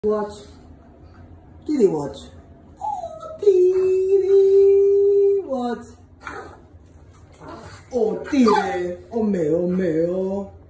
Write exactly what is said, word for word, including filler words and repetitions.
Watch. Diddy watch. Oh, Diddy watch. Oh, Diddy. Oh, me, oh, me, oh.